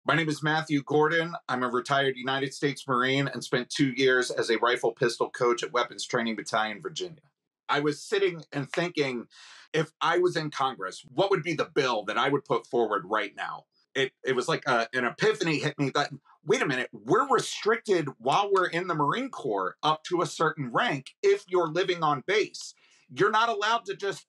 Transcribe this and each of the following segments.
My name is Matthew Gordon. I'm a retired United States Marine and spent 2 years as a rifle pistol coach at Weapons Training Battalion, Virginia. I was sitting and thinking, if I was in Congress, what would be the bill that I would put forward right now? It was like an epiphany hit me that, wait a minute, we're restricted while we're in the Marine Corps up to a certain rank if you're living on base. You're not allowed to just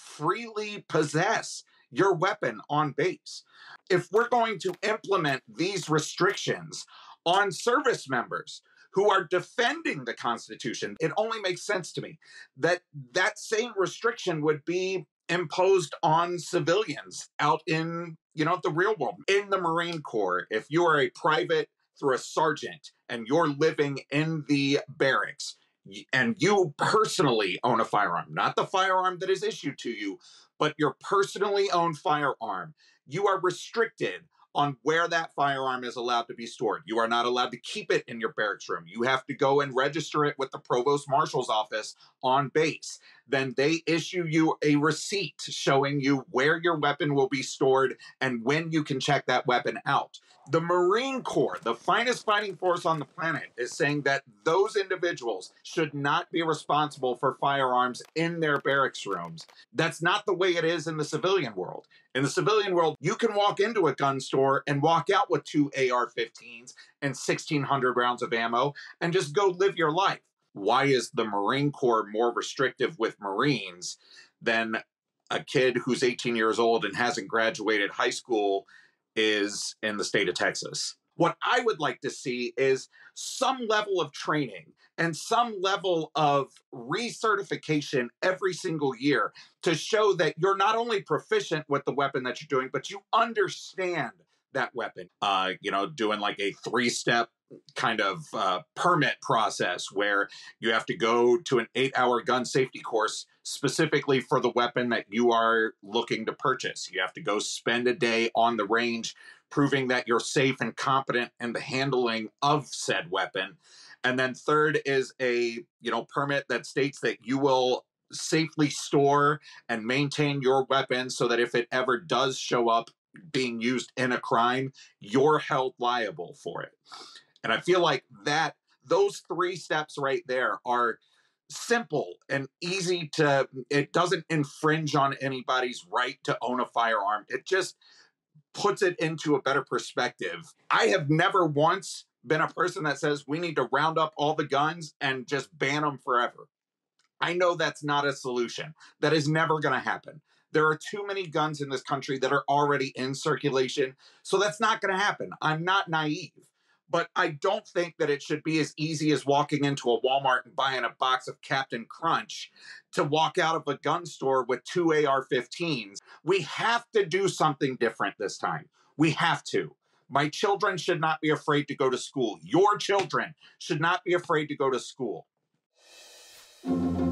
freely possess your weapon on base. If we're going to implement these restrictions on service members who are defending the Constitution, it only makes sense to me that that same restriction would be imposed on civilians out in, the real world. In the Marine Corps, if you are a private through a sergeant and you're living in the barracks and you personally own a firearm, not the firearm that is issued to you, but your personally owned firearm, you are restricted on where that firearm is allowed to be stored. You are not allowed to keep it in your barracks room. You have to go and register it with the provost marshal's office on base. Then they issue you a receipt showing you where your weapon will be stored and when you can check that weapon out. The Marine Corps, the finest fighting force on the planet, is saying that those individuals should not be responsible for firearms in their barracks rooms. That's not the way it is in the civilian world. In the civilian world, you can walk into a gun store and walk out with 2 AR-15s and 1,600 rounds of ammo and just go live your life. Why is the Marine Corps more restrictive with Marines than a kid who's 18 years old and hasn't graduated high school is in the state of Texas? What I would like to see is some level of training and some level of recertification every single year to show that you're not only proficient with the weapon that you're doing, but you understand that weapon. Doing like a 3-step kind of permit process where you have to go to an 8-hour gun safety course specifically for the weapon that you are looking to purchase. You have to go spend a day on the range proving that you're safe and competent in the handling of said weapon. And then third is a, permit that states that you will safely store and maintain your weapon so that if it ever does show up being used in a crime, you're held liable for it. And I feel like those 3 steps right there are simple and easy it doesn't infringe on anybody's right to own a firearm. It just puts it into a better perspective. I have never once been a person that says we need to round up all the guns and just ban them forever. I know that's not a solution. That is never going to happen. There are too many guns in this country that are already in circulation, so that's not going to happen. I'm not naive. But I don't think that it should be as easy as walking into a Walmart and buying a box of Captain Crunch to walk out of a gun store with 2 AR-15s. We have to do something different this time. We have to. My children should not be afraid to go to school. Your children should not be afraid to go to school.